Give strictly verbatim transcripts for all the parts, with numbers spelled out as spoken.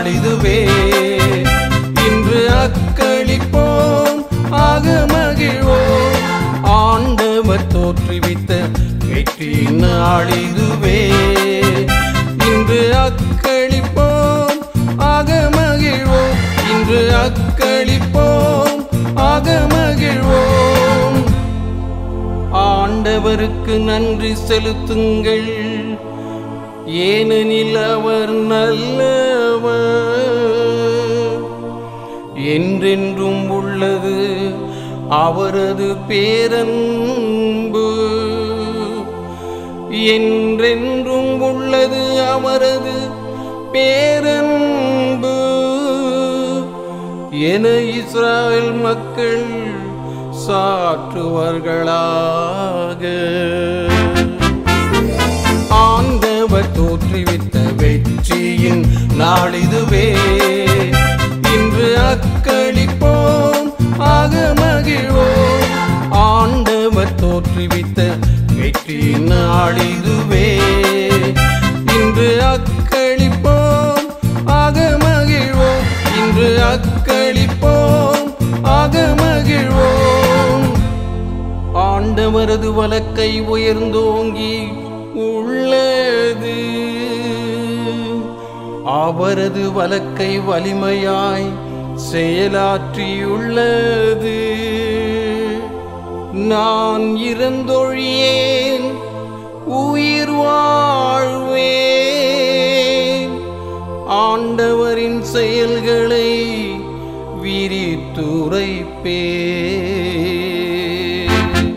நாளிதுவே. இன்று அக்களிப்போம் ஆக மகிழ்வோம், ஆண்டவர் தோற்றுவித்த வெற்றி நாளிதுவே. இன்று அக்களிப்போம் ஆக மகிழ்வோம், இன்று அக்களிப்போம் ஆக மகிழ்வோம். ஆண்டவருக்கு நன்றி செலுத்துங்கள், ஏனெனில் அவர் நல்லவர், என்றென்றும் உள்ளது அவரது பேரன்பு. என்றென்றும் உள்ளது அவரது பேரன்பு என இஸ்ரவேல் மக்கள் சாற்றுவார்களாக. ஆண்டவர் தோற்றுவித்த வெற்றியின் நாளிதுவே. இன்று அக்களிப்போம் ஆக மகிழ்வோம், ஆண்டவர் தோற்றுவித்த வெற்றியின் நாளிதுவே. இன்று அக்களிப்போம் ஆக மகிழ்வோம், இன்று அக்களிப்போம் ஆக மகிழ்வோம். ஆண்டவரது வலக்கை உயர்ந்தோங்கி உள்ளது, அவரது வலக்கை வலிமையாய் செயலாற்றியுள்ளது. நான் இறந்தொழியேன் உயிர் வாழ்வேன், ஆண்டவரின் செயல்களை விரித்துரைப்பேன்.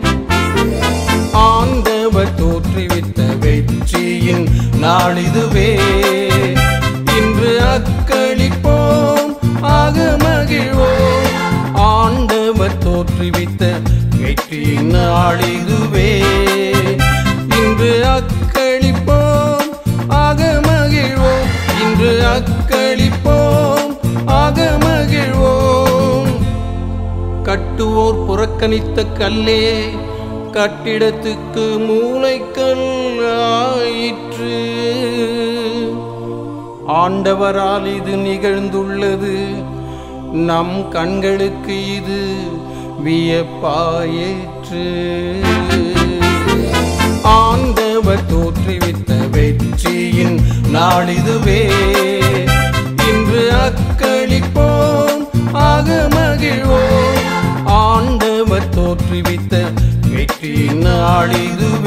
ஆண்டவர் தோற்றுவித்த வெற்றியின் நாளிதுவே. இன்று அக்களிப்போம் ஆக மகிழ்வோம், ஆண்டவர் தோற்றுவித்த வெற்றியின் நாளிதுவே. இன்று அக்களிப்போம் ஆக மகிழ்வோம், இன்று அக்களிப்போம் ஆக மகிழ்வோம். கட்டுவோர் புறக்கணித்த கல்லே கட்டிடத்துக்கு மூலைக்கல் ஆயிற்று, ஆண்டவரால் இது நிகழ்ந்துள்ளது, நம் கண்களுக்கு இது வியப்பாயிற்று. ஆண்டவர் தோற்றுவித்த வெற்றியின் நாளிதுவே. இன்று அக்களிப்போம் ஆக மகிழ்வோம், ஆண்டவர் தோற்றுவித்த வெற்றியின் நாளிதுவே.